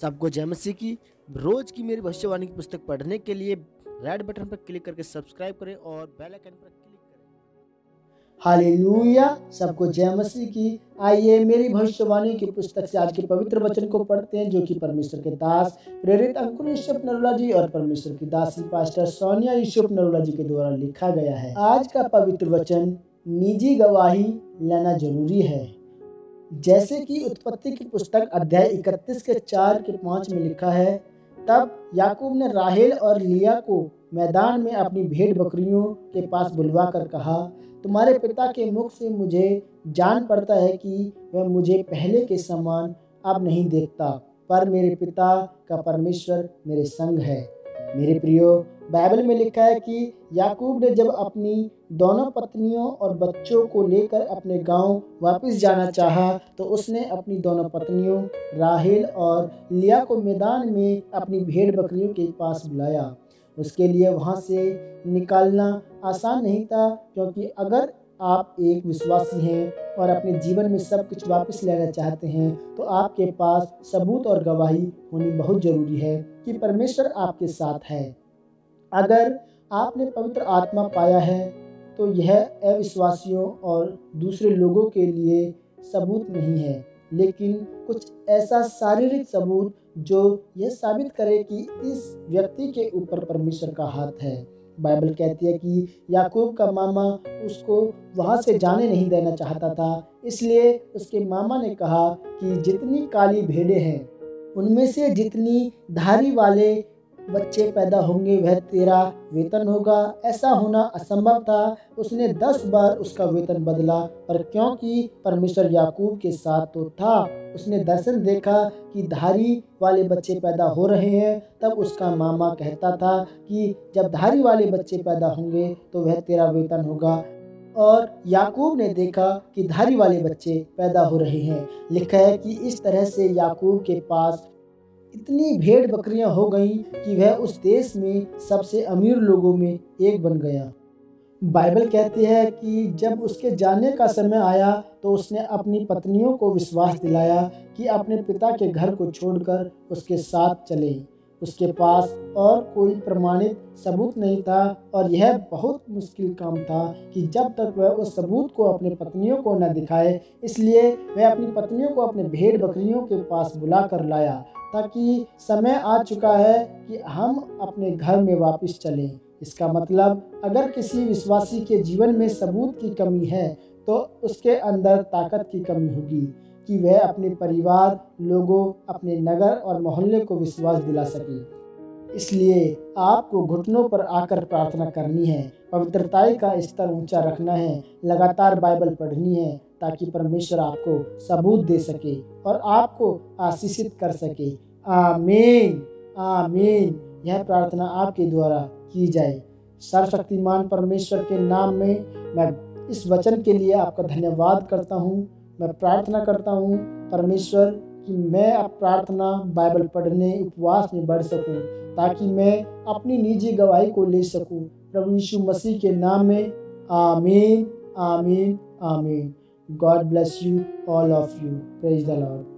सबको जय मसीह की। रोज की मेरी भविष्यवाणी की पुस्तक पढ़ने के लिए रेड बटन पर क्लिक करके सब्सक्राइब करें और बेल आइकन पर क्लिक करें। हालेलुया, सबको जय मसीह की। आइए मेरी भविष्यवाणी की पुस्तक से आज के पवित्र वचन को पढ़ते हैं, जो कि परमेश्वर के दास प्रेरित अंकुर यूसुफ नरूला जी और परमेश्वर की दासी पास्टर सोनिया यूसुफ नरूला जी के द्वारा लिखा गया है। आज का पवित्र वचन, निजी गवाही लेना जरूरी है। जैसे कि उत्पत्ति की पुस्तक अध्याय 31 के 4 के 5 में लिखा है, तब याकूब ने राहेल और लिया को मैदान में अपनी भेड़ बकरियों के पास बुलवा कर कहा, तुम्हारे पिता के मुख से मुझे जान पड़ता है कि वह मुझे पहले के समान अब नहीं देखता, पर मेरे पिता का परमेश्वर मेरे संग है। मेरे प्रियो, बाइबल में लिखा है कि याकूब ने जब अपनी दोनों पत्नियों और बच्चों को लेकर अपने गांव वापस जाना चाहा, तो उसने अपनी दोनों पत्नियों राहेल और लिया को मैदान में अपनी भेड़ बकरियों के पास बुलाया। उसके लिए वहां से निकालना आसान नहीं था, क्योंकि अगर आप एक विश्वासी हैं और अपने जीवन में सब कुछ वापस लेना चाहते हैं, तो आपके पास सबूत और गवाही होनी बहुत जरूरी है कि परमेश्वर आपके साथ है। अगर आपने पवित्र आत्मा पाया है, तो यह अविश्वासियों और दूसरे लोगों के लिए सबूत नहीं है, लेकिन कुछ ऐसा शारीरिक सबूत जो यह साबित करे कि इस व्यक्ति के ऊपर परमेश्वर का हाथ है। बाइबल कहती है कि याकूब का मामा उसको वहां से जाने नहीं देना चाहता था, इसलिए उसके मामा ने कहा कि जितनी काली भेड़ें हैं, उनमें से जितनी धारी वाले बच्चे पैदा होंगे वह तेरा वेतन होगा। ऐसा होना असंभव था। उसने 10 बार उसका वेतन बदला, पर क्योंकि परमेश्वर याकूब के साथ तो था, उसने दर्शन देखा कि धारी वाले बच्चे पैदा हो रहे हैं। तब उसका मामा कहता था कि जब धारी वाले बच्चे पैदा होंगे तो वह तेरा वेतन होगा। और याकूब ने देखा कि धारी वाले बच्चे पैदा हो रहे हैं। लिखा है कि इस तरह से याकूब के पास इतनी भेड़ बकरियां हो गईं कि वह उस देश में सबसे अमीर लोगों में एक बन गया। बाइबल कहती है कि जब उसके जाने का समय आया, तो उसने अपनी पत्नियों को विश्वास दिलाया कि अपने पिता के घर को छोड़कर उसके साथ चले। उसके पास और कोई प्रमाणित सबूत नहीं था, और यह बहुत मुश्किल काम था कि जब तक वह उस सबूत को अपने पत्नियों को न दिखाए, इसलिए वह अपनी पत्नियों को अपने भेड़ बकरियों के पास बुला कर लाया, ताकि समय आ चुका है कि हम अपने घर में वापस चलें। इसका मतलब, अगर किसी विश्वासी के जीवन में सबूत की कमी है, तो उसके अंदर ताकत की कमी होगी कि वह अपने परिवार, लोगों, अपने नगर और मोहल्ले को विश्वास दिला सके। इसलिए आपको घुटनों पर आकर प्रार्थना करनी है, पवित्रताई का स्तर ऊंचा रखना है, लगातार बाइबल पढ़नी है, ताकि परमेश्वर आपको सबूत दे सके और आपको आशीषित कर सके। आमीन, आमीन। यह प्रार्थना आपके द्वारा की जाए। सर्वशक्तिमान परमेश्वर के नाम में मैं इस वचन के लिए आपका धन्यवाद करता हूँ। मैं प्रार्थना करता हूँ परमेश्वर कि मैं अब प्रार्थना, बाइबल पढ़ने, उपवास में बढ़ सकूं, ताकि मैं अपनी निजी गवाही को ले सकूं। प्रभु यीशु मसीह के नाम में आमीन, आमीन, आमीन। God bless you, all of you. Praise the Lord.